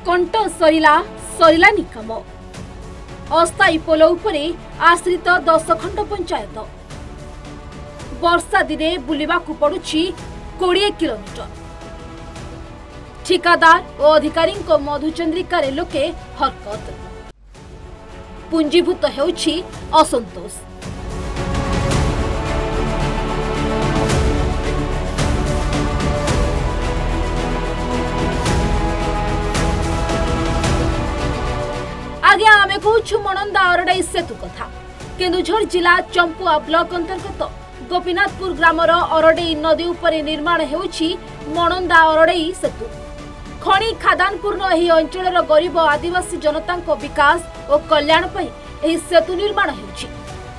कंट सरिला सरिलानी काम अस्थायी पोल उपरे आश्रित 10 खंड पंचायत वर्षा दिने बुलिबाकु पड़ुछि 20 किलोमीटर ठिकादार और अधिकारी मधुचंद्रिका लोके हरकत पुंजीभूत हेउछि असंतोष। आगे आमे कहूँ मणंदा अरडाई सेतु कथा। केन्दुझर जिला चंपुआ ब्लॉक अंतर्गत गोपीनाथपुर ग्रामर अरडई नदी उपरे निर्माण हेउछि मणंदा अरडई सेतु। खणी खादानपूर्ण एही अंचलर गरीब आदिवासी जनता विकास और कल्याण पई एही सेतु निर्माण हेउछि।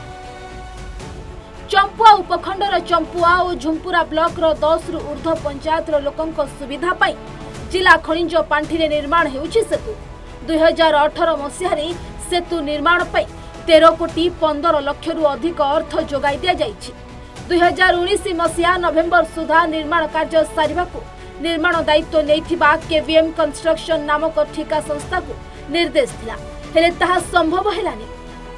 चंपुआ उपखंडर चंपुआ और झुंपुरा ब्लॉक 10 रु ऊर्ध्व पंचायत लोकंक सुविधा पई जिला खनिज पांठिरे निर्माण हेउछि सेतु। 2018 मसीह सेतु निर्माण पर 13 कोटी 15 लाख रु अधिक अर्थ जोगाई दिया जाइछि। 2019 मसीहा नवेम्बर सुधा निर्माण कार्य सारिबाकु निर्माण दायित्व नैथिबा केवीएम कंस्ट्रक्शन नामक ठिका संस्था को निर्देश थिला, हेले ताहा संभव हेलानी।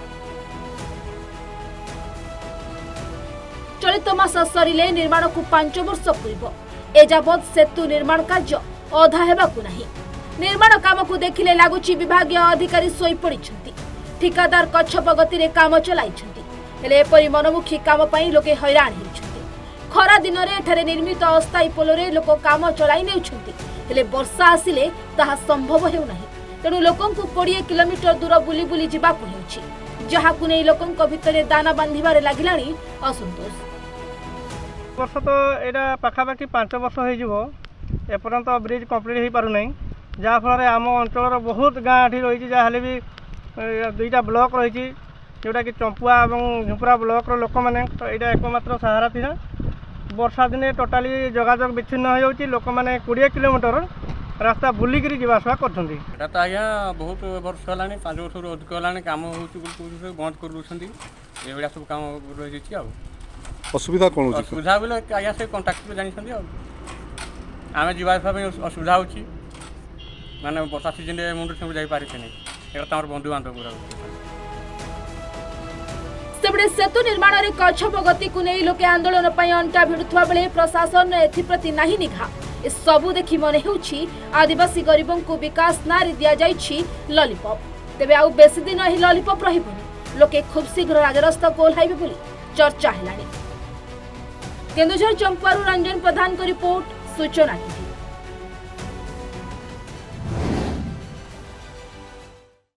चलित मास सरिले निर्माण को 5 वर्ष पूर्व एजावत सेतु निर्माण कार्य अधा हेबाकु नाही। निर्माण काम को देखिले लागुची विभागीय अधिकारी सोई पड़िछंती। ठिकादार कच्छप गति रे काम चलाइछंती, हेले एपरि मनमुखी काम पई लोके हैरान हेउछंती। खरा दिन रे एठारे निर्मित अस्थायी पोल रे लोक काम चलाई नेउछंती, हेले वर्षा आसिले ताहा संभव हेउ नाही। तेणु लोकंकु 20 किलोमीटर दूर बुली बुली जिबाकु हेउछि, जहाकु नै लोकंक भितरे दाना बांधिबारे लागिलाणी असंतोष। वर्ष तो एटा पाखापाखि 5 वर्ष हो जिवो, एपर्यंत ब्रिज कंप्लीट हो पारु नै, जहाँफल आम अंचल बहुत गाँ रही जहाँ भी 2टा ब्लॉक रही जोटा कि चंपुआ और झुंपुरा ब्लॉक लोक मैंने तो यहाँ एकमात्र सहारा था। वर्षा दिने टोटाली जोगाजोग विच्छिन्न हो लोक मैंने 20 किलोमीटर रास्ता बुलिक जावासवा कर तो आज्ञा बहुत वर्ष है 5 वर्ष अधिक है कम हो बंद कर ये सब कम रही असुविधा कौन असुविधा बोले आज्ञा से कंट्राक्टर जानते आम जावासवा असुविधा हो माने वर्षा सीजन मुंड सब जाई पारे नहीं तमर बंधु बांधव सेबड़े सेतु निर्माण रे कच्छप गति को नहीं लोके आंदोलन पई अंटा भिड़ुथवा बेले प्रशासन एथिप्रति नाही निघा। ए सबु देखि मने हेउछि आदिवासी गरीबों को विकास नारी दिया जाइछि लॉलीपॉप। तेबे आउ बेसी दिन एही लॉलीपॉप रहिबनी, लोके खूब शीघ्र राजरास्ता को ओह्लाइबे बोली चर्चा हेलानी। केन्दुझर चंपारू रंजन प्रधान को रिपोर्ट सूचना।